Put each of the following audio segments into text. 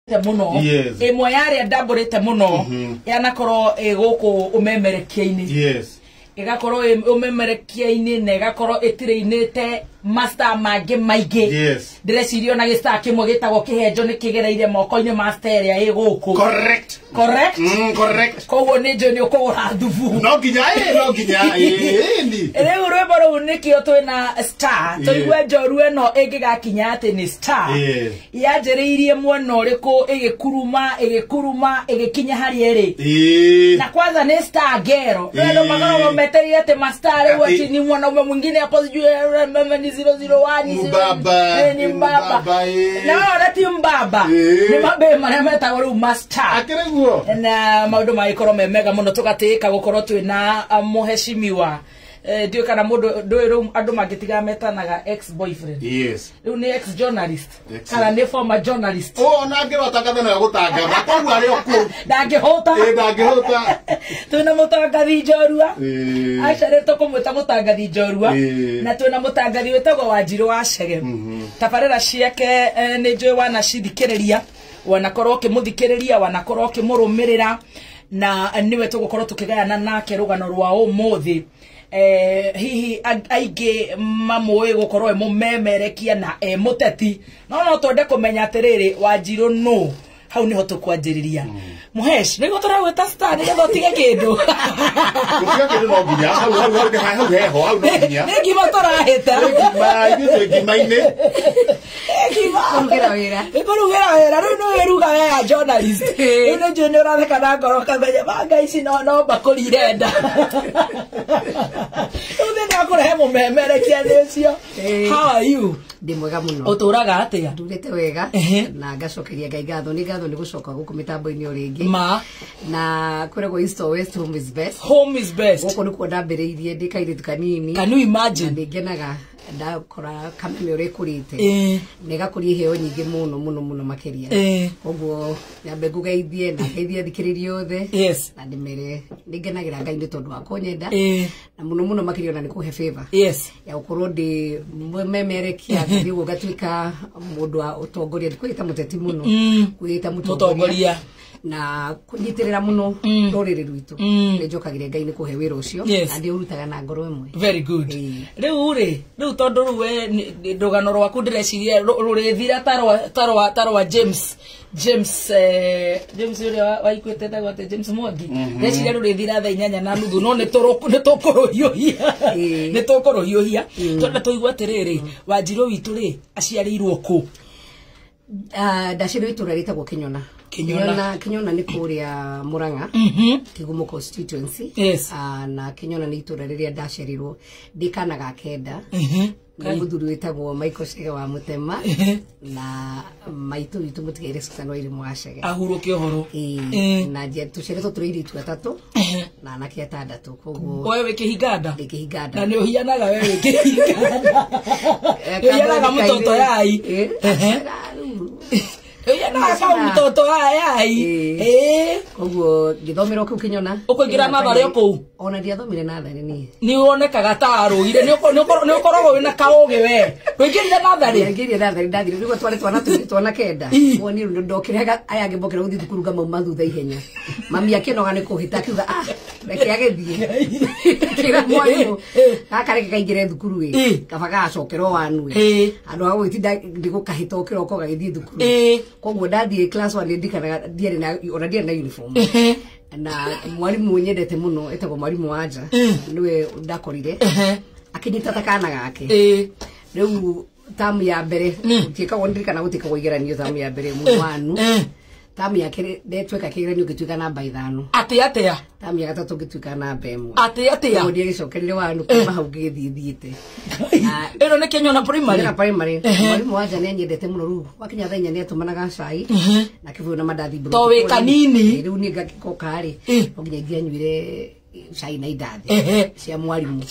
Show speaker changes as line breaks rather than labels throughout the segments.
muno imwe yari ndamburite muno yanakoro guku umemerekia-ini igakoro umemerekia-ini na igakoro itirinite master mangĩ maingĩ ndĩreciria na gĩstar kĩmwe gĩtagwo kĩhenjo nĩ kĩgereire moko-inĩ master ĩrĩa ĩ gũkũ correct koguo nĩ njũĩ nĩ ũkũgũra thubu
no nginya
rĩu rwĩmbo rũu nĩkĩo twĩna star tũigue njorua ĩno ĩngĩgakinya atĩ nĩ star yanjĩrĩirie mwena ũrĩkũ ĩgĩkuruma ĩgĩkinya harĩa ĩrĩ na kwanza nĩ star ngero rĩu makoragwo metereire atĩ mastar rĩu ati ni mwanaume mwingine hapo sijui 001 ni mbaba no rati mbaba ni mabe maria metagwo riu master na maundu magĩkorwo me mega muno tugatĩka gũkorwo twĩna mũheshimiwa ndio kana mundu ndio andu magitiga metanaga ex boyfriend riu ni ex journalist kana ni former journalist
na ngĩrotangatha na gũtangatha koguo arĩ oku
ndangĩhota twĩna mũtangathi njorua acarĩtwo kũmwĩta mũtangathi njorua na twĩna mũtangathi wĩtagwo Wanjirũ wa Chege tabarĩra ciake nĩ njũĩ wanacithikĩrĩria wanakorwo ũkĩmũthikĩrĩria wanakorwo ũkĩmũrũmĩrĩra na niwe tũgũkorwo tũkĩgayana nake rũgano rwa ũmũthĩ hihi aingĩ mamũĩ gũkorwo mũmemerekia na mũteti no twende kũmenya atĩrĩrĩ Wanjirũ no hau niho tũkwanjĩrĩria Muhesh nĩguo tũragwĩta star nĩgetha ũtige kĩndũ
gũtiga kĩndũ no nginya hau heho hau no nginya
nĩ ngima tũrahĩta
ngima-inĩ
kũrugĩra wĩra rĩu nĩ wĩruga wega journalist rĩu nĩ njũĩ nĩ ũratheka na ngoro kamenya banga ici no mbakũri nda rĩu thĩna kũrehe mũmemerekia nĩ ũcio how are you
ndi mwega muno
uturaga atia
ndurite wega na ngacokeria Ngai ngatho nĩ gucoka guku mitambo-ini o ringi na kurego East or West home is best guku nikuo ndambĩrĩirie ndi kairitu kanini
can you imagine
ndingenaga ndakora kameme uri kurite negakuria iheo nyingi muno makiria koguo nyambe ngugeithie na ngeithie thikiririo othe na ndimere ndingenagira Ngai ni tondu wa kunyenda na muno makiria na nikuhe favor ya gukorwo ndi memerekia niguo ngatuika mundu wa utongoria kwita muteti muno kwita mutongoria na kunyitirira muno ruriri rwitu ni njokagire Ngai ni kuhe wira ucio na ndi urutaga na ngoro imwe
very good riu tondu ruwe ndugano rwaku ndireciria rurithira tarwa James uria waikwete ndagwate James Mwangi ndeciria rurithira thaa 8:30 no nĩ tũkũrũhiũhia twenda tũigua atĩrĩrĩ Wanjirũ witũ rĩ aciarĩirwo kũ
ndaciarĩirwo itũra rĩtagwo Kinyona nĩ kũrĩa Murang'a Kigumo constituency na Kinyona nĩ itũra rĩrĩa ndaciarirwo ndikana ga kenda mũthuri wĩtagwo Michael Chege wa Mutema na maitũ witũ mũtigaire Susan Wairimu wa Chege
ahurũke ũhoro
na tũciarĩtwo tũrĩ airĩtu atatũ na anake atandatũ koguo
wewe kĩhinganda
ndĩkĩhinganda
na nĩ ũhianaga wewe kĩhinganda ũhianaga mũtoto yai yana kama mtoto ayai
koguo ngithomera ku Kinyona
ukũingira nathari kũu
ona ndiathomire nathari
ni wonekaga ta arũgire ni ũkoragwo wĩna kaũgĩ we kũingĩrire nathari
ndathire nĩguo twana kenda woni ndokire aya ngĩmbokera gũthiĩ thukuru ngamauma thutha ihenya mami akĩnoga nĩ kũhĩta akiuga reke agĩthiĩ kĩra mwarimũ akareke kaingĩre thukuru kaba gacokerwo wanu andũ a gwĩtinda ndĩgũkahĩta ũkĩroko gagĩthiĩ thukuru koguo ndathie class 1 ndikanaga ndiarĩ na uniform na mwarimu nyendete muno etagwo mwarimu wanja niwe ndakorire akinyita takana gake riu tamu ya mbere tikagwo ndirikana gutikagwo igeranio tamu ya mbere mwanu tamu ya kere ndetweka kigeranio gituika namba 5
atia
tamu ya gatatu gituika namba 1
atia
ndio gicokerire wanu kuma hau githiĩte
ĩno nĩ Kinyona primary
mwarimu wanja nĩ nyendete muno ru wakinya thaa 4 nĩ atumanaga cai na kibuyu na mandathi mburu
to wĩ kanini
riu nĩ ngakikoka rĩ nginya ingĩanyuire cai na indathi cia mwarimu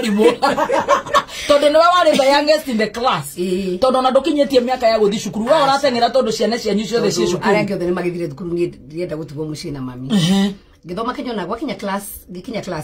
tondu niwe wari the youngest in the class tondu na ndukinyitie miaka ya guthi cukuru we urateng'era tondu ciana cianyu ciothe ci cukuru
aria ngĩothe nĩ magĩthire thukuru niĩ ndienda gũtigwo mũciĩ na mami ngithoma Kinyona gwakinya class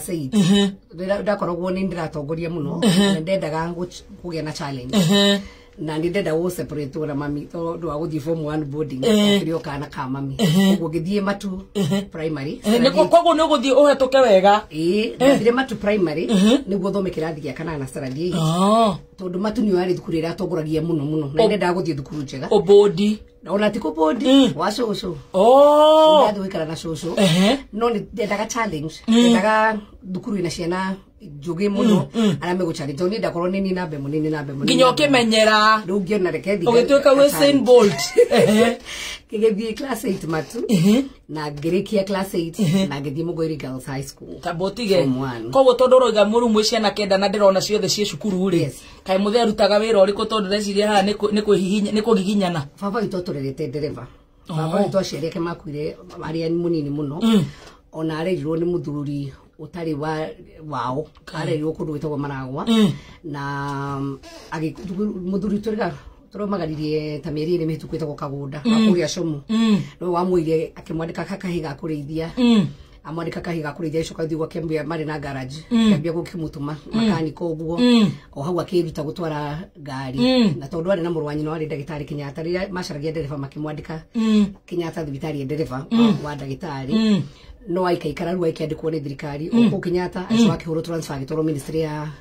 8 ndakoragwo nĩ ndĩratongoria muno ndendaga kũgĩa na challenge na ndenda wo separate na mami to ndo aguthi form 1 boarding krio kana ka mami ugo githie matu primary
niko kogo no guthie uhetuke wega
ndire matu primary niguo thome kirathi gya kana na saradi tondu matu ni wari thukuru ira atongoragia muno na ndenda guthie thukuru njega obodi ona tiko bodi wa shosho ndathu ikara na shosho no ndendaga challenge ndendaga thukuru ina ciana juge muno arame guchari toni ndakorwo nini nambe munini
nginyo kimenyera
rugio na rekendi
ugituika Usain Bolt
kigethi class 8 matu na gerekia class 8 na gethi Mugoiri Girls High School
tabotige kogo tondoroiga murumu icia na kenda na ndirona ciothe cie cukuru ri kai muthe arutaga wira uriku tondu reciria ha ni kugiginyana
baba itotorerete dereva baba itwaciaria ke makuire ari munini muno ona arerirwo ni muthuri utari wao arerirwo kundu witagwo Maragwa na muthuri turomagaririe ta mieri iri mihituku itagwo Kagunda akuria Comu no wamwire akimwandika kakahiga kurithia amwandika kahiga kurithia icoka thigwa kembia mari na garage kembia gukimutuma makaniko uguo o hau akiruta gutwara ngari na tondu ari na murwanyi no ari ndagitari Kinyata ria macaragia ndereva makimwandika Kinyata thibitari ndereva wa ndagitari no aikaikara ruwa ikiandikwo ni thirikari uko Kinyata acio akihuro transfer gitoro ministry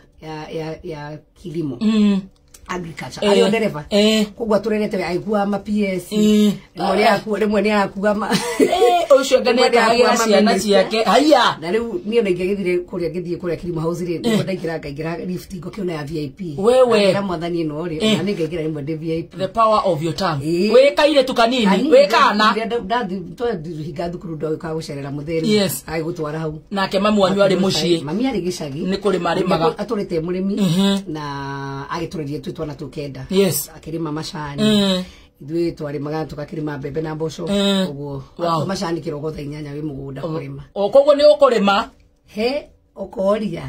ya kilimo agriculture ayo ndereva kugwa turerete aigua ma PS rimwe ni akuga ma
ucio nganete agira ciana ciake haya
na riu niyo ngegithire kuria kilimo house ri ndaikira lift ngokiona ya VIP
wewe
na mwathani no ri na ningegira rimwe ndi VIP
the power of your tongue we kaire tukanini we kana
ndathi to higa thukuru ndo ka gucerera mutheri aigutwara hau
nake mamu wanyu ari mucii
mami ari gicagi
ni kuri marimaga
aturite murimi na agiturerie twitwana tukenda akirima macani ithuĩ twarimaga tukakirima mbembe na mboco uguo macani kirogo thaa 8 wi mugunda kurima
koguo ni ukurima
he okoria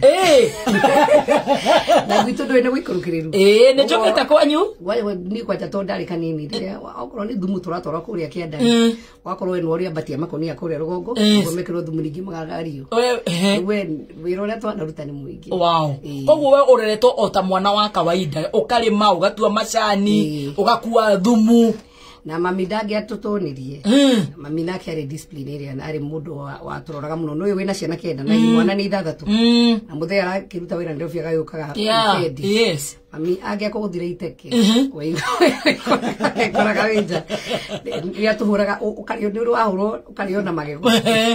na gwitu ndwene gwikurukiriru
ni njokete kwanyu
ni kwata to ndari kanini ria okorwo ni thumu turatora kuria kienda wakorwo ni woria batia makonia kuria rugongo ngomekero thumu ningi magagario we wirore twana ruta ni muingi
koguo we ureretwo o ta mwana wa kawaida ukarima ugatua macani ugakua thumu
na mami ndage atutonirie mami nake ari discipline area na ari mundu wa turoraga muno no wina ciana kenda na mwana ni 6 na muthe arakiruta wira ndio fiaga yukaga mami age akuthire iteke koraga winja ya tuhuraga ukario ni wahuro ukario na magego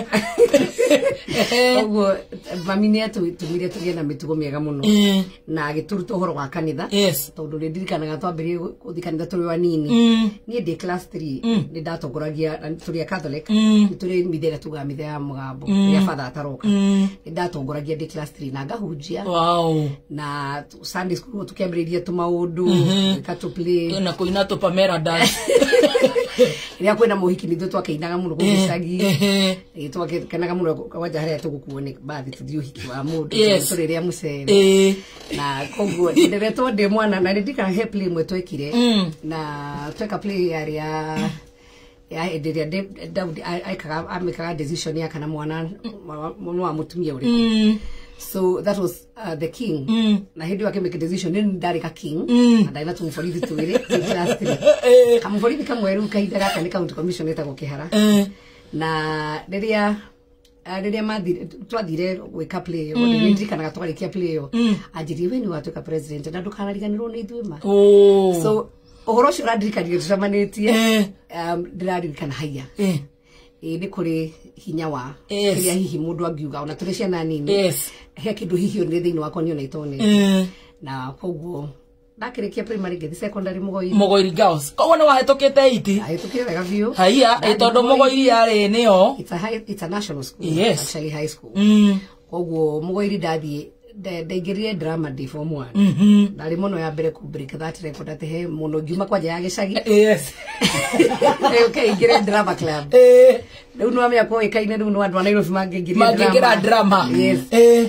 uguo mami ni tumire tugie na mitugo miega muno na agituruta uhoro wa kanitha tondu ni ndirikanaga twambirie kuthi kanitha turi wanini ni ndi class 3 ni ndatongoragia turi Catholic ni turi mithera tuga mithera mugambo ya father ataroka ni ndatongoragia ndi class 3 na ngahunjia na Sunday school tukiambiriria tumaundu katu play
na kuina to Pamela dance
ria kwena muhiki nithu twakeinaga muno gugicagi twakanaga muno kwaja haria tugukuo ni bathi tuthio hiki wa mundu turi ria mucere na koguo ndiretwo ndi mwana na ndikana he play mwe twekire na tweka play area ya enderia Daudi aikaga amekaga decision ya kana mwana wa mutumia uri so that was the king na hindi wake make decision ni ndarika king and I not mforithi tuire class 3 kamforithi kamweru kaida gaka ni county commission etagwo Kihara na riria mathire twathire gwika play ndi ndirikanaga twarikia play ajiri we ni watuka president na ndukanariganirwo ni ithuima so ohoro cio randirikanirie tucamanitie ndiraririkana haya ni kuri hinya wa kiria hihi mundu angiuga ona turi ciana nini he kindu hihi ni thiini wakwa ni ona itone na koguo ndakirikia primary ngithi secondary Mugoiri
Girls koguo ni wahetũkĩte 8
ahetũkire wega biũ
haya tondu Mugoiri yarĩ nĩyo
it's a national school actually high school koguo Mugoiri ndathie ndaingirire drama ndi form 1 ndari muno ya mbere ku break that record ate he muno ngiuma kwanja ya gicagi okay ingire drama club riu no amya ko ikaine riu no andu Nairobi mangingira
drama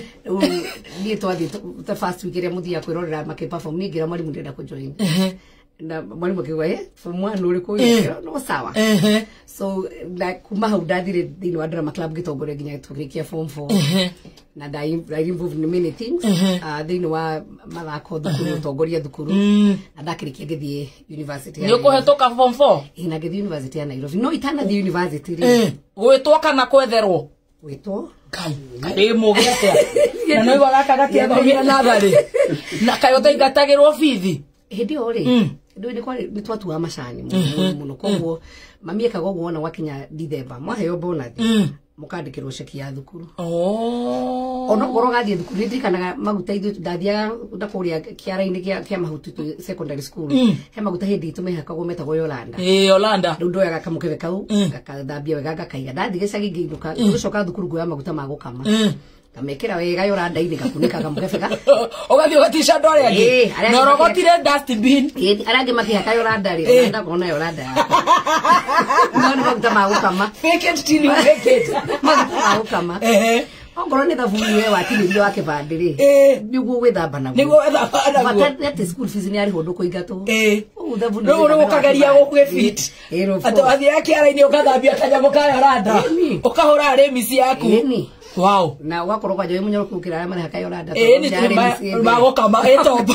ni twathi the first week ire muthia kwirorera make perform ni ngira mwalimu ndenda ku join na mwalimu akiwa form 1 uri ko no sawa so like kuma hau ndathire thini wa drama club gitongore nginya turikia form 4 na I involved in many things thini wa mathako thukuru tongoria thukuru na ndakirikia ngithie university
ni ukuhetoka form 4
ina ngithie university ya Nairobi no itana the university ri
gwitwo kana kwetherwo
gwitwo
kai mugete na no iwa gaka gatia na thari na kayo taigatagirwo bithi
hindi ori ndio ni twatua macani muno koguo mami ekaga guo ona wakinya December mwaheo bonus mukandikirwo ceki ya thukuru ona ngoro gathie thukuru ndirikanaga maguta ithu ndathiaga ndakuria kiara-ini kia mahutu secondary school he maguta hindi tumehakagwo metagwo Yolanda
Yolanda
ndu ndoyaga kamukebe kau gakathambia wega gakaiga ndathi gicagi ngiinduka ngucoka thukuru ngoya maguta ma gukama kamekera wega Yolanda-ini gakunika kamukebe ka
ugathio gatisha ndore angi na rogotire dustbin
arangi makihaka Yolanda ri Yolanda kona Yolanda nani maguta ma gukama
fake it till you make it
maguta gukama ongoro ni thabuni we watinirio wake bandiri niguo gwithamba naguo
niguo gwithamba naguo
bata school fees ni ari hondu kuingatwo
thabuni no ukageria gukwe fit ato yake ara-ini ukathambia kanyamu ka Yolanda ukahura remisi yaku wow
na wakorwo kwa joe munyoro kukira mara haka Yolanda
ni magokama etoba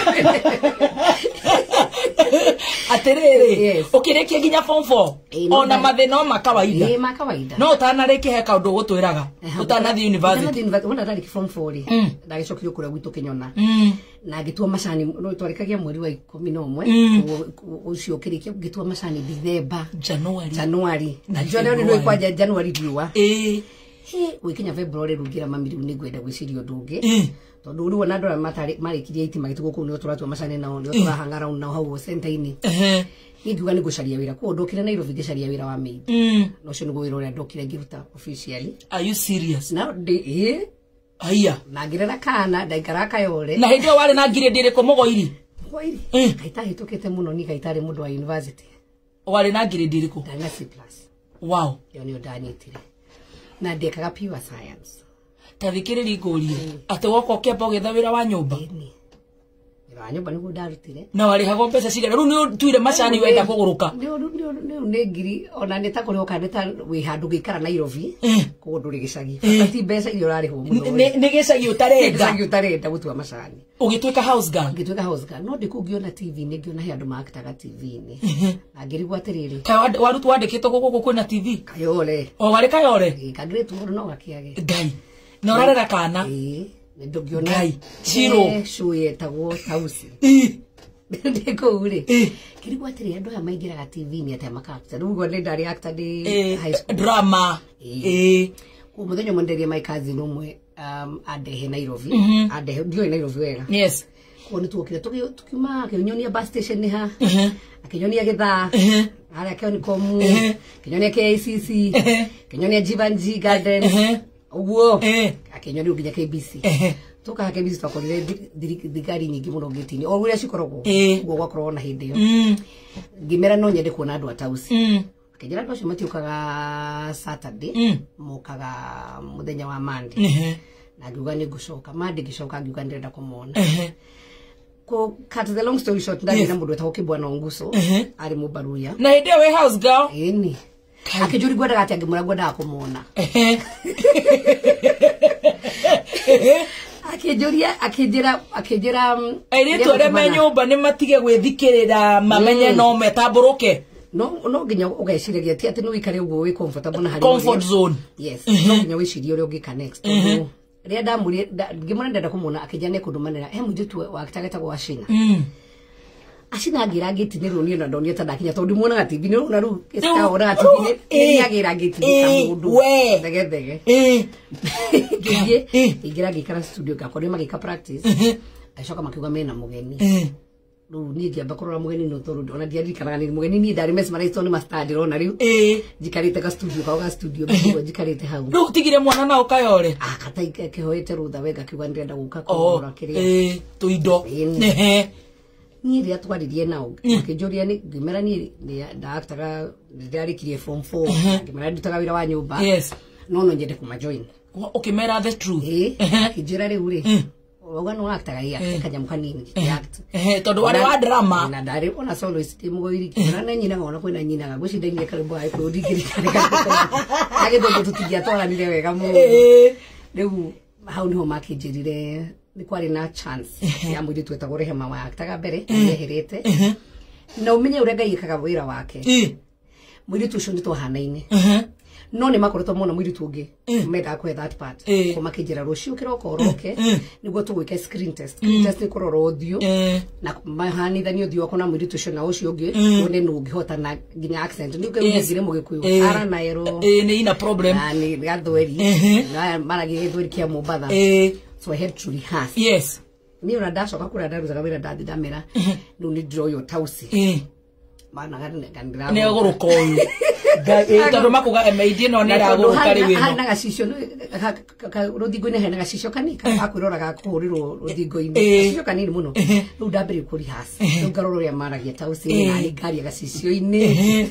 aterere ukirikia ginya form 4 ona mathina ma kawaida
makawaida
no utanariki heka undu gutwiraga utanathi university
wona ndari form 4 ndagicokire kura gwitu Kinyona na gitua macani no twarikagia mweri wa 11 ucio kirikia gitua macani December January na January no ikwaja January diwa wikinya February rugira mamiru ni gwenda gwicirio ndungi tondu uri wona ndora marikirie iti magitugo kuu ni turatua macani nao ni turahangara na hau center-ini ngiuga ni gucaria wira ku ndokire Nairobi ngicaria wira wa maid no cio ni gwira uria ndokire ngiruta officially.
Are you serious
now
aya
na ngirera kana ndaikara kayore
na hindi wari na ngire ndiriko mugoiri
kaita hitukite muno ni kaitari mundu wa university
wari na ngire ndiriko
na C+
wow
yo ni ndanyitire na ndekaga pure science
tathikiriri ngurie ate woko kiamba ugitha wira wa nyumba
wira wa nyumba niguo ndarutire
na wari hago mbeca cigana riu ni tuire macani wenda kuguruka
ni ngiri ona ni ta kuri ukaneta wi handu gikara Nairobi kugo nduri gicagi ati mbeca irio rariho muno
ni gicagi
utarenda gutua macani
ugitwika house girl
no ndikungiona TV ni ngiona he andu maktaga TV-ini na ngirigwa atiriri
warutu wandikitwo guku kwina TV
kayore
wari kayore
kagretu no gakiage
ngai no rarera kana
ndongiona
ngai chiro
shuye tago tausi ndiko uri kirigwa atiriri andu aya maingiraga TV-ini ate makakta rugo ni ndari actor di high school
drama
ku muthenya monderie my cousin umwe adehe Nairobi adehe ndio Nairobi wega
yes
koni tuokire tukiuma kinyonia bus station ni ha akinyonia githa ara kyo ni komu kinyonia KCC kinyonia Jivanji Garden uguo akinyonia uginya KBC tuka KBC twakorire thigari nyingi muno ngitini o uria cikoragwo uguo gwakorwo na hindi yo ngimera no nyende kuona andu atausi kejera ndo matiukaga Saturday mukaga muthenya wa Monday na ngiuga ni gucoka Monday gicoka ngiuga ndenda kumona ko cut the long story short ndani na mundu etagwo Kibwana Nguso ari mubaruya
na hindi we house girl
ni akijuri gwenda gati angimura gwenda kumona akijira
airitu aria me nyumba ni matige gwithikirira mamenye no metamburuke
no nginya ugeciragia ti ati no wikare uguo wi comfortable na hari
comfort zone
yes no nginya wicirie uria ungika next ria ndamuri ngimona ndenda kumona akijane kundumanira he mujitu wa kitageta gwa Ashina Ashina agira gitinirwo ni na ndonye ta ndakinya tondu muona TV ni na ru esta ora TV ni agira gitinira mundu thege igira gikara studio gakore magika practice acoka makiuga mena mugeni ru ni ngiamba kurora mugeni no toru ona ndiarikanaga ni mugeni ni ndari mesmerized ni mastadi rona riu jikarite ka studio bigo jikarite hau
ru tigire mwana na ukayore
akataike kehoete rutha wega kiuga ndenda guka kurora kiria
tuindo
ni ria twaririe nao akijuria ni ngimera ni ndaktaga ndarikirie form 4 ngimera ndutaga wira wa nyumba
yes
no nyende kuma join
ukimera the truth
kijira ri uri ogano actor ya kanyam kanini act
todo wale wa drama
na ndari ona soloist mugoiri kana nyina ngona kwena nyina ga gushi ndengie kale boy ko digiri kale age ndo tutigia twara nile wega mu riu hau niho makijirire ni kwari na chance ya mwiri twetagwo Rehema wa actor mbere yeherete na umenye uria Ngai ikaga wira wake mwiri tucio ni twahanaine no ne makoretwo muno mwiri tungi meda kwe that part ko makijira rucio kiroko roke niguo tugwike screen test ni kuroro uthio na mahani thani uthio kona mwiri tucio na ucio ungi one nungihota na ginya accent ni ngire mugikuyu ara nairo
ni ina problem
ni gathweri na maragi thweri kia Mombasa so I had to rehearse
yes
ni una ndacoka kura ndaruzaga wira ndathi ndamera nu ni draw your tausi mana gandira
ne guruko uyu tondu makuga emeidie no ne raguruka ri wino
na gacicio ruthingo-ini hena gacicio kanika akwiroraga kuhurirwo ruthingo-ini gacicio kanini muno riu ndambire kuri hasi riu ngarora uria maragia tausi na ni ngaria gacicio-ini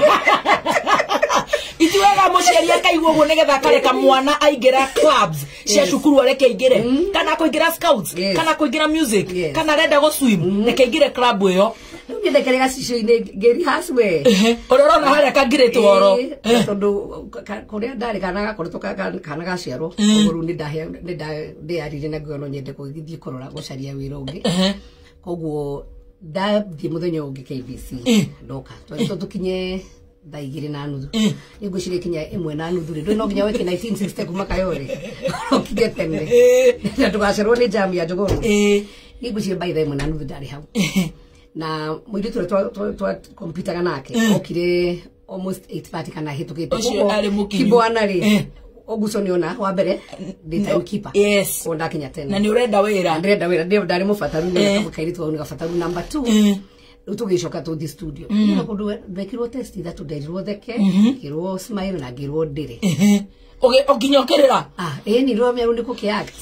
ituwega muciari akaigua uguo nigetha akareka mwana aingira clubs cia cukuru areke aingire kana kuingira scouts kana kuingira music kana renda go swim reke aingire club iyo
ndekere gacicio-ini ngeri haswe
ororona haria kangire oro
tondu kuria ndari kana gakoretwo kana gaciarwo uru ni ndayarire na ngono nyende kugithie kurora gucaria wira ungi koguo ndathie muthenya ungi KBC ndoka tukinye ndaigire na nuthu nigucire kinya 1:30 ri no nginya weke 1960 kuma kayore okigete na tugacerwo ni jam ya jogoro nigucire by the 1:30 ndari hau na mwiri twa computer nake okire almost 8:30 kana hitukite kibwana ri oguso ni ona wa mbere daytime keeper
yes
onda kinya tena
na ni urenda wira
ndari mufataru ni kairitu au ni gafataru number 2 tugicoka tu studio na kundu bekirwo test ithatu nderirwo theke kirwo smile na ngirwo ndire
oginyokerera
ni ro meru ndi kukiact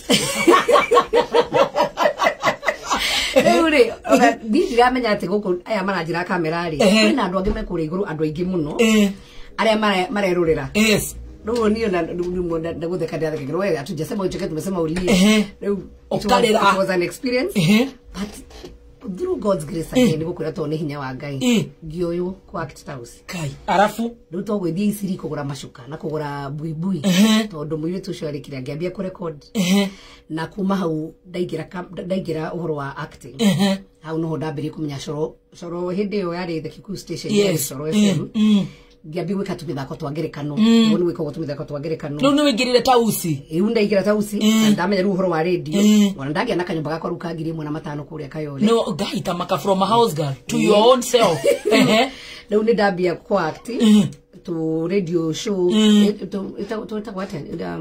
uri ndiramenya ati guku aya maranjira kamera ri kwina andu angi mekure iguru andu aingi muno aria marerurira
yes
no ni na ndagutheka ndatheka ngiro wewe atujasema uchoke tumesema ulie
okarira
it was an experience but through God's grace again gukura to ni hinya wa Ngai ngioyo kwa act house
kai arafu
ndu to gwithia isiri kugura mashuka na kugura buibui tondu muiri tucio arikira ngiambia ku record na kuma hau ndaigira uhoro wa acting hau no ndambiri kumenya coro hindi yo yari the Kikuyu station yes coro FM ngiambia gwika tumithako twa ngerekano ni gwika tumithako twa ngerekano
no wigirire tausi
ndaigira tausi ndamenya ru uhoro wa radio ona ndagia na kanyumba gakwa ruka ngiri 1:5 kuria kayore
no gaita maka from a house girl to your own self
no ni ndambia kwa act to radio show to what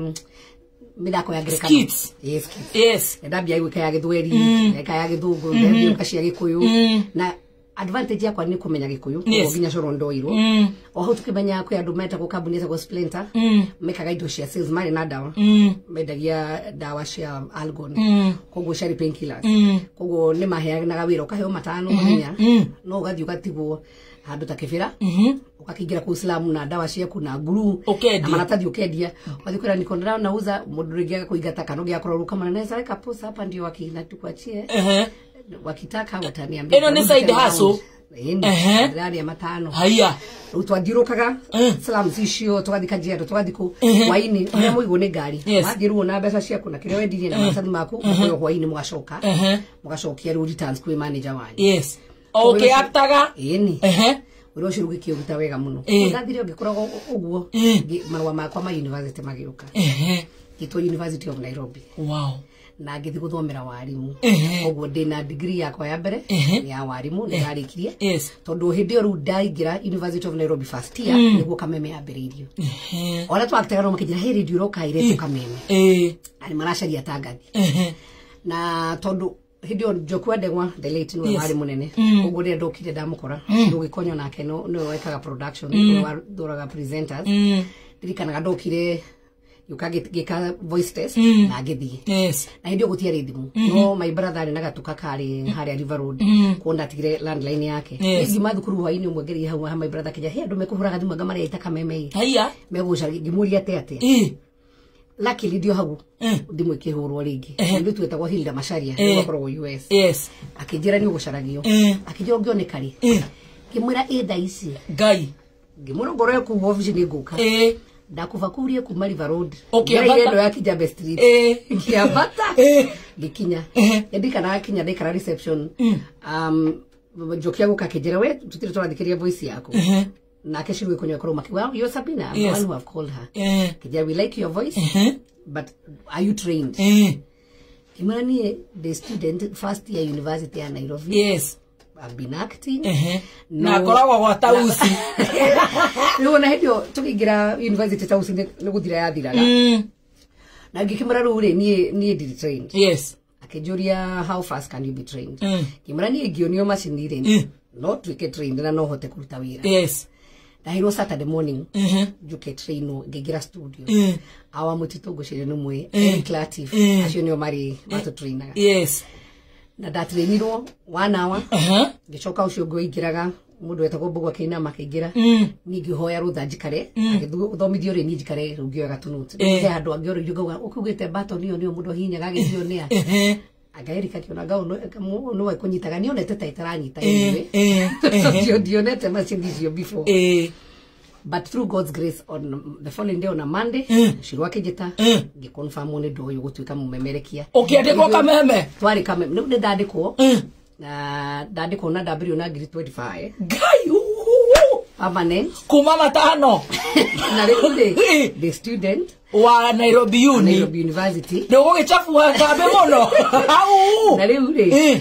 midako ya ngerekano yes ndambia gwika ya githweri eka ya githungu ndambia kacia gikuyu na advantage yakwa ni kumenya gikuyu oginya coro ndoirwo oho tukimenya kwi andu metagwo kambuni etagwo Splinter mekaga indo cia sales mari na dawa mendagia dawa cia algon koguo ciari painkillers koguo ni maheanaga wira ukaheo matano muthenya no ugathii ugatigwo handu ta kibira ukakingira ku Islam na dawa ciaku na guru na maratathi ukendia wathi kwira niko nauza mundu ringi kuigata kana ngiakorwo kama naweza weka post hapa ndio wakina tukwachie wakitaka wataniambia
eno ni side hustle
ndari ya matano
haya
utwathirukaga slums icio tugathika njero tugathiku waini ona muigo ni ngari wathiruo na mbeca ciaku na kiria wendirie na masathi maku muyo waini mugacokia ru returns kwi manager wanyu
yes okay ataga
eni uro cirugi kiuruta wega muno ndathire ngikoragwo uguo marwa makwa ma university magiuka gitwa University of Nairobi
wow
na ngithi guthomera warimu oguo ndina degree yakwa ya mbere ya warimu ndarikirie tondu hindi ru ndaingira University of Nairobi first year niguo kameme yambiririo ona twakitega no makijira hey radio rokaire tukameme ani maracaria tangathi na tondu hindi o njokwa ndegwa the late no warimu nene oguo ndi ndokire ndamukora ndugikonyo nake no wekaga production doraga presenters ndirikanaga ndokire yukagika voice test na ngithie na hindi gutiari thimu no my brother na gatuka kari haria River Road kuonda tigire landline yake ngima thukuru hwaini umwe ngeri hau my brother kija he andu mekuhuraga thimu ngamari ita kameme
haya
meguca ngimuria ate luckily ndio hau ndimwe kihurwo ringi ndu twetagwo Hilda Macharia ngorwo US
yes
akijira ni gucaragio akijira ngio ni kari kimwira ida ici
ngai
ngimura ngoro ku office ni nguka ndakuva kurie kuma River Road
ndo
ya Kijabe Street kiabata gikinya ndikana kinya ndikara reception jokia guka kijira we tutire twathikiriria voice yako na keshirwe kunya koro makiwa you're Sabina I'm the one who have called her kijira we like your voice but are you trained Imani the student first year university at Nairobi
yes
I've been acting
na koragwo gwa tausi
no na hedio tukigira university tausi ni guthira yathiraga na ngikimara rure ni did trained
yes
akijuria how fast can you be trained kimara ni ngionio machine ire not to get trained na no hote kuruta wira
yes
na hiro Saturday morning juke traino ngigira studio awa mutitugo shire numwe Latif acio nio mari watu trainaga
yes
na datreinirwo 1 hour gicoka ucio ngo ingiraga mundu wetagwo Mbugua Kina makigira ningi hoya rutha njikare agithomithio ri njikare rugio gatunuti he andu angi ori ngauga ukugite baton iyo nio mundu hinyaga githionea agairika kiona ngao no we kunyitaga ni onete taitaranyita iwe dionete masindicio before but through God's grace on the following day on a Monday shirwa kijita ngikonfirm one do yo gutuika mumemerekia
ukiandikwo kameme
twari kameme ni ndandikwo na ndandikwo na W na grade 25
ngai
permanent
kuma matano
na rekude the student
wa Nairobi
University
ndogo gichafua kambe mono au
na rekude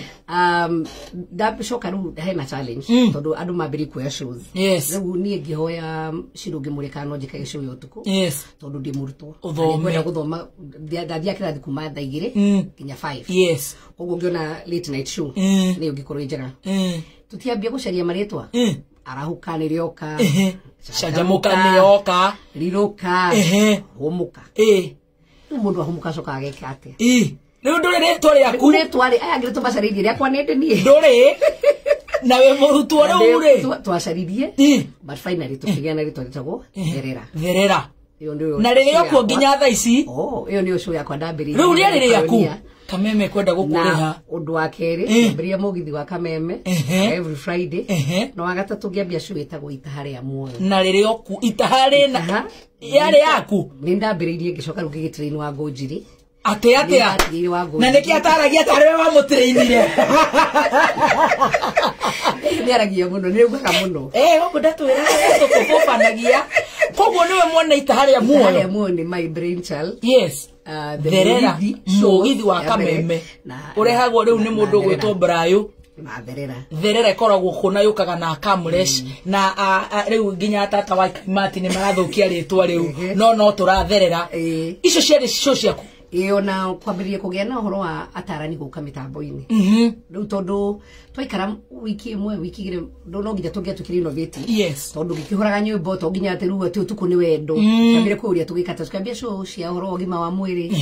da shoka ru hena challenge tondu andu mabiri kuya shows regu ni ngihoya shirungi murekano njika gisho yotuko tondu ndi murutwo ngwenda guthoma ndathia kirathi kuma thaa 2 kinya 5 koguo ngiona late night show ni ngikorwo njera tutiambia gucaria maritwa arahuka ni rioka
shajamuka ni yoka
riroka homuka mundu ahomuka coka ageka atia
riu nduri ritwa riaku
ritwari aya ngire tubacaririe riakwa nende nie
nduri na we murutwo riu ri
twacaririe but finally tukigana ritwa ritagwo Therera
na ririo ku nginya thaa ici
iyo ni show yakwa ndambiririe
riu ri riaku Kameme kwenda gukuriha
undu wa keri mbiria mugithi wa Kameme every Friday no wagatatu ngiambia show itagwo Itahari ya Muoyo
na ririo ku Itahari na yari yaku
ni ndambiririe ngicoka rugi gitrain wa Ngonjiri
atia na niki ataragia tarwe wa mutrainire
ni aragia muno ni ugaga muno
gogo ndatwira tukufanagia koguo niwe mwana Itahari ya Muoyo
ya Muoyo ni my brain child
Therera mugithi wa Kameme urehagwo riu ni mundu gwitwo Brayo
na
Therera ikoragwo kuna yukaga na Kamlesh na riu nginya tata wa Mati ni marathukia ritwa riu no turatherera icio ciari cio ciaku
ona kwambiririe kugia na horo wa atarani guka mitambo-ini riu tondu twaikara wiki imwe wiki igire no nginya tungia tukiri innovate tondu gikihuraga nyimbo to nginya ati riu ati utuku ni wendo twambire kuria tugikata tukambia show cia horo wa gima wa mwiri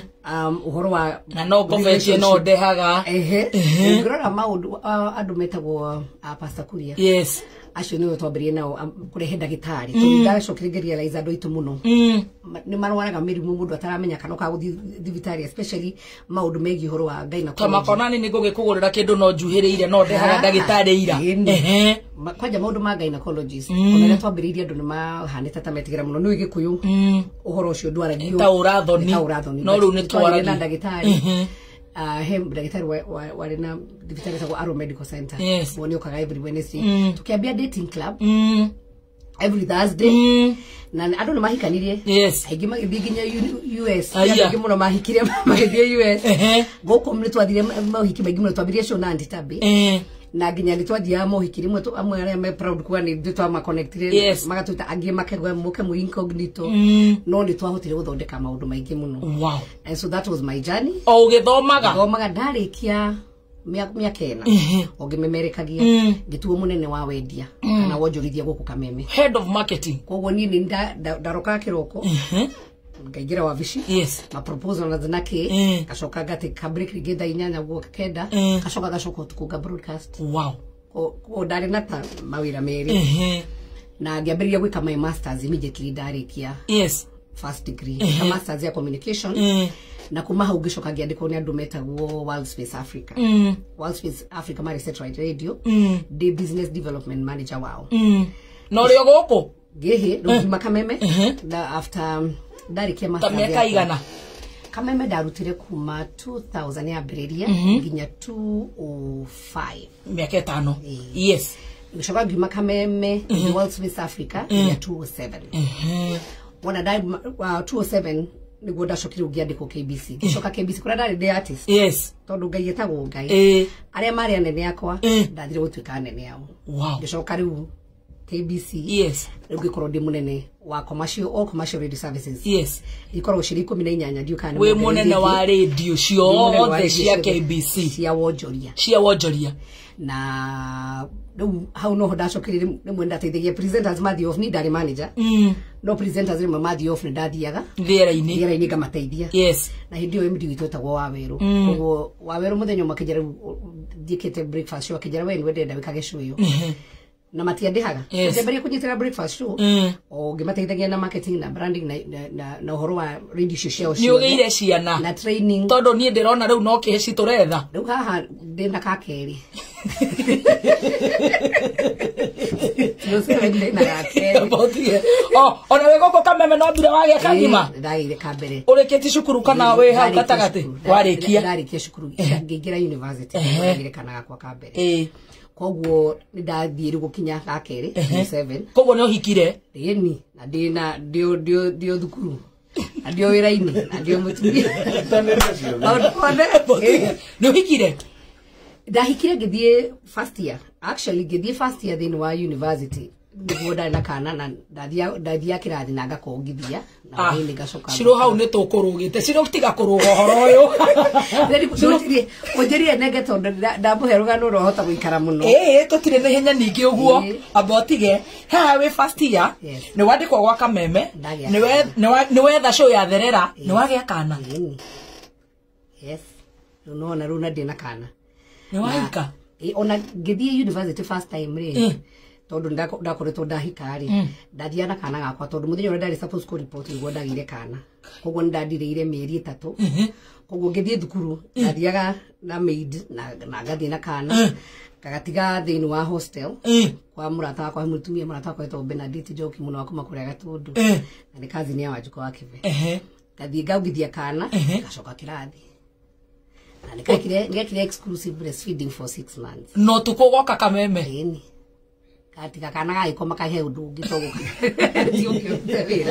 uhoro wa
na no government no ndehaga
ngirora maundu andu metagwo Pastor Kuria acio niwe twambirie nao kurehe ndagitari tundacokirigeria realize andu itu muno ni marwaraga mirimu mundu ataramenya kana ka guthi thibitari especially maundu megi horo wa gynecology
kama konani ni ngugikugurira kindu no njuhiriire no ndehaga ndagitari ira
kwanja maundu ma gynecologist onere twambiririe andu ni mahanite ta metigira muno ni Gikuyu uhoro ucio ndwaragio
ta urathoni no riu ni twaragia
ndagitari hem ndagitari wa na ndagitari sa Aro Medical Center woni okaga every Wednesday tukiambia dating club every Thursday na andu ni mahikanirie aingi magithiginya US aingi muno mahikirie magithie US goko mni twathire mahiki maingi muno twambirie show na Nditabi na nginya ni twathia mohiki rimwe amwe aria me proud kuwa ni nditwa ma connectire magatuta angi makegwa muke mu incognito no ni twahotire guthondeka maundu maingi muno and so that was my journey githomaga ndarikia miaka ena ogimemerekagia gituo munene wa wendia na wonjorithia guku Kameme
head of marketing
koguo ni ndaroka kiroko ngaigira wabici ma proposal na zanake kacoka gati ka break rigenda inyanya guo kenda kacoka tukuga broadcast ko ndari na ta mawira meri na ngiambiriria gwika my masters immediately ndarikia first degree na masters ya communication na kuma hau gicoka ngiandikwo ni andu metagwo World Space Africa World Space Africa mari satellite radio the business development manager wao
no rio goko
gehe ndo Kameme da after ndarikia masters
miaka igana
Kameme ndarutire kuma 2000 ya Breria nginya 2005
miaka 5 yes
Nishoka ngima Kameme World Space Africa ya 2007 wana dai 2007 niguo ndacokire ngiandikwo KBC gishoka KBC kura ndari the artist
yes
tondu ngai etagwo ngai aria mari anene yakwa ndathire gutuika anene yao
wow
gishoka riu KBC
yes
ngikorwo ndi munene wa commercial radio services
yes
ikorwo ciri 18 ndiukana
we munene wa radio ciothe cia KBC cia wonjoria
na how no ndacokire rimwe ndateithagia presenters mathi off ni ndari manager no presenters rimwe mathi off ni ndathiaga thiera-ini ngamateithia
yes
na hindi yo MD witũ etagwo Waweru koguo Waweru muthenya makijera ndikite breakfast show akijera we ni ndenda wikage show iyo na matiandihaga ndemberia kunyitira breakfast show o ngimateithagia na marketing na branding na uhoro wa radio show ciao
ni ugeire ciana
na training
tondu nie ndirona riu no kiheci turetha
riu haha ndina kakeri no se ndina kakeri
ona we goko Kameme no mbira wage kagima
ndaire kambere
urikiti cukuru kana we hau gatagati warikia
ndarikia cukuru ngingira university ngire kana gakwa kambere koguo ndathiire gukinya gakeri 7
koguo no hikire
ni na ndina dio thukuru na ndio wira-ini na ndio mutumia
no hikire
ndahikire ngithie first year actually ngithie first year thini wa university niguo ndari na kana na ndathia kirathi na ngakongithia na ni ngacoka
ciro hau ni tukurugite ciro tiga kuruga horo uyu
onjerie nenge tondu ndamuhe rugano rohota guikara muno
tutire na hinya ningi uguo abotige ha we first year ni wandikwo gwa Kameme ni wetha show ya therera ni wagia kana
yes no na runa ndina kana
ni waika
ona ngithie university first time ri tondu ndakoretwo ndahikari ndathiana kana gakwa tondu muthenya uri ndari suppose ko report iguo ndagire kana koguo ndandireire mieri 3 koguo ngithie thukuru ndathiaga na maid na ngathie na kana kagatiga thini wa hostel kwa murata wakwa mutumia murata wakwa etwo Benedict Joki muno wakuma kuria Gatundu na ni kazi ni ya wajuko wa Kive ngathie ngauthia kana gacoka kirathi na nikakire exclusive breastfeeding for 6 months
no tukogoka Kameme
katika kana gaiko makahe undu ngitogo tionke utawira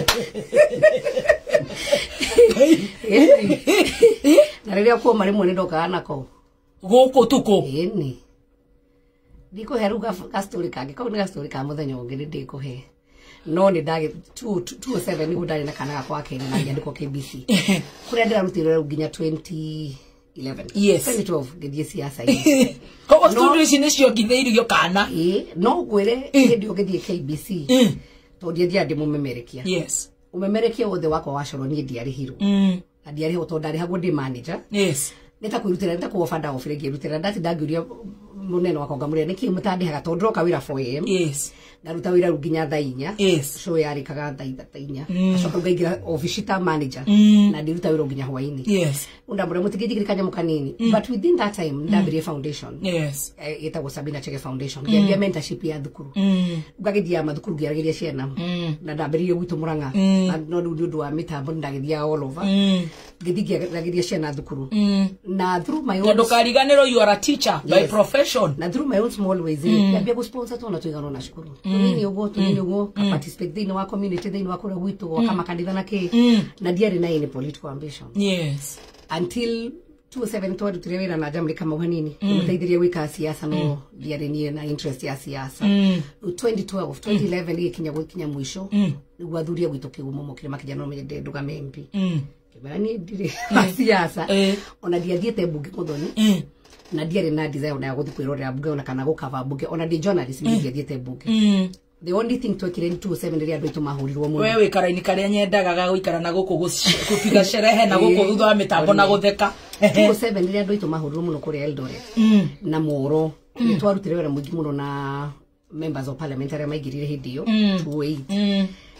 na riria kwa mari mwene ndoka nako
guku tuko
ni ndiko heruga ka story kange ka ni story ka muthenya ungi ndikuhe no ni ndage 207 ni gudari na kana gakwa kene na ndiko KBC kuria ndirarutire nginya 2011
yes
2012 ngithie siasa hii
koguo studio ici nicio ngitheirio kana
no gwire ndio ngithie KBC tondu ndia ndi mumemerekia
yes
umemerekia wothe wakwa wacoro ni ndiari hiro na ndiari ho tondu ndari hagu ndi manager
yes
nita kwirutira nita kuofanda ofire ngirutira ndati ndangiuria munene wakwa ngamuria niki mutandihaga tondu roka wira 4am
yes
ndaruta wira nginya thaa 4
yes
show yarikaga thaa 4 acoka ngaingira office ta manager na ndiruta wira nginya hwaini
yes
undambura mutigijikira kanyamu kanini but within that time ndambirie foundation
yes
etagwo Sabina Chege Foundation ngiambia mentorship ya thukuru ngagithia mathukuru ngiaragiria ciana na ndambirie gwitu Murang'a na no ndu wa mitambo ndagithia all over ngithigia ciana thukuru na through my own
ndukariganiro you are a teacher by profession
na through my own small ways ngambia go sponsor tona tuigano na shukuru nini ugo participate thini wa community thini wa kule gwitu wa kama kandidatha na ke na ndiari na any political ambition
yes
until 27 twandu turewira na jamri kama hanini muteithirie gwika siasa no ndiari nie na interest ya siasa 2012 2011 ikinya mwisho niguo athuria gwitu kigumo mukire makijana no mende nduga membi kibani ndire siasa ona ndiathiete bunge muthoni na ndiari na desire ya guthi kwirorera bunge ona kana gukava bunge ona ndi journalist ndiathiete bunge the only thing twekire ni 27 ria andu mahurirwo muno
wewe karaini karia nyendaga ga guikara na guku kupiga sherehe na guku thutha wa mitambo na gutheka
27 ria andu mahurirwo muno kuri Eldoret na Moro ni twarutire wera muingi muno na members of parliament aria maigirire hindi yo 28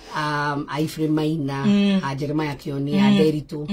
Iframe Maina, Jeremiah Kioni, Deritu.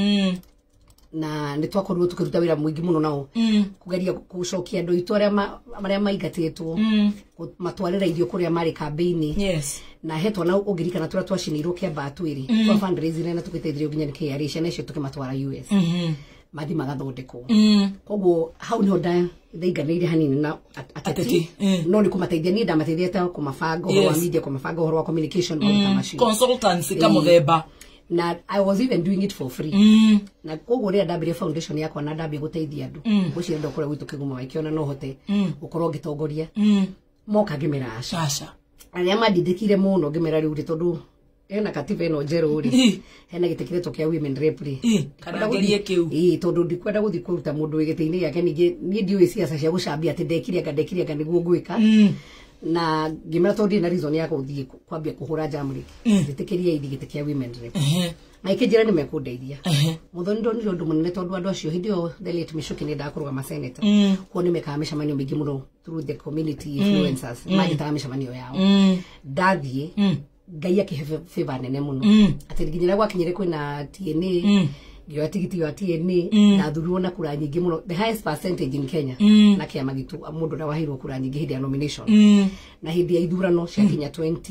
Na nä twakorirwo tå kä ruta wä ra må ingä må no nao kå geria gå cokia andå itå arä a maingatä matwarä ra irio kå rä a marä kambä-inä na he twana å ngä rikana tå rä a twacinä irwo kä amba twä rä twa fundraising na tå gä teithä nginya nä KRA ciana icio tå kä matwara US mathi magathondekwo koguo hau nä ho ndainganä ire hanini na ateti no nä kå mateithia niä ndamateithia ta kå mabanga å horo wa media kå mabanga å horo wa communication
consultancy ka må themba
na I was even doing it for free na koguo ria ndambire foundation yakwa na ndambire guteithia andu gucio ndo kore gwitu kigumo wakiona no hote ukorwo ngitongoria moka ngimera aca aria mandindikire muno ngimera riu ri tondu ena katiba ino njeru ri hena gitikireto kia women rep ri
kana ngerie kiu
tondu ndikwenda guthi kuruta mundu wigitiini yake ningi nie ndiwe siasa cia gucambia ati ndekire anga niguo ngwika na ngimera tondu na reason ya guthii kwambia kuhura jamri nditikiria idigite kia women rep na ikijira ni mekundeithia muthoni ndo ni undu munene tondu andu acio hindi yo the late Michuki ni ndakuruga ma senator ko ni meka mishamanio mingi muno through the community influencers magitaga mishamanio yao ndathie ngai akihe favor nene muno ati nginyira gwakinyire kwina TNA ngioya tigiti wa TNA na thuruo na kura nyingi muno the highest percentage in Kenya na kiama gitu mundu na wahirwo kura nyingi hindi ya nomination na hindi ya ithurano cia Kenya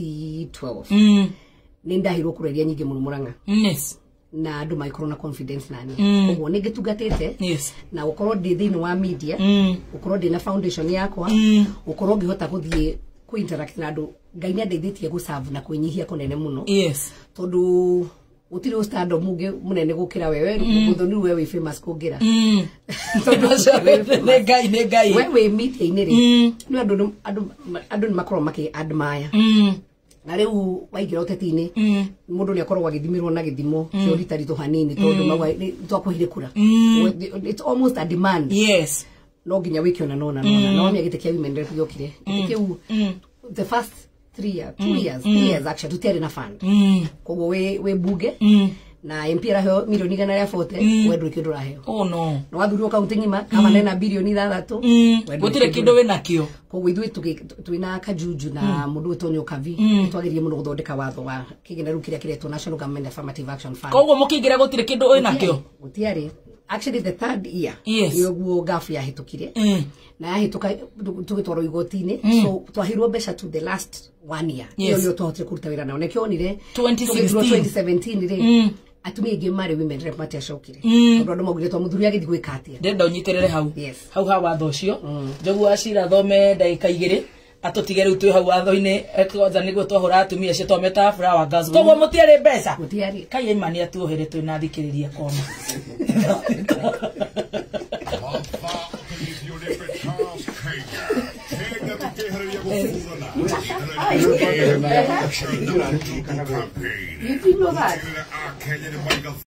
2012 ni ndahirwo kura iria nyingi muno Murang'a na andu maikorwo na confidence nani koguo ni ngitungatite na ukorwo ndi thiini wa media ukorwo ndi na foundation yakwa ukorwo ngihota guthie ku interact na andu ngai ni ndeithitie gu serve na kunyihia kunene muno tondu utiri ustando muge munene gukira wewe muthoni wewe famous kugira tondu
ne ngai
wewe media ini ri ni andu ni makorwo maki admire na riu waigira uteti-ini mundu ni akorwo agithimirwo na githimo kio ritaritu hanini tondu magwa twakuhire kura it's almost a demand no nginya wikiona nona no miagite kia women rep yokire kiu the first 2 years actually tutari na fund koguo we buge na MP raheo milioni 140 wedu kindu raheo
no
wathurio kaunti ngima kama nena bilioni 3
gutire kindu we nakio
koguo ithui twina kajuju na mundu utonyo kavi twagerie muno guthondeka watho wa kigeneru kiria kiretwo National Government Affirmative Action Fund
koguo mukigira gutire kindu we nakio
gutiari actually the third year yoguo gafu ya hitukire na ya hituka tugitwaro igoti-ini so twahirwo mbeca to the last 1 year yo twahotire kuruta wira nao nekio onire 2017 ri atumia ingi mari women rep matiacokire tondu andu maugire twamuthuri agithii gwika atia
ndenda unyitirire hau ha watho ucio njogu acira thome ndagika 2 atutige riu twi hau watho-ini ekwanza niguo twahura atumia acio twameta flower girls koguo mutiari mbeca
mutiari
kai imani atuohere twina thikiriria kona
You know that?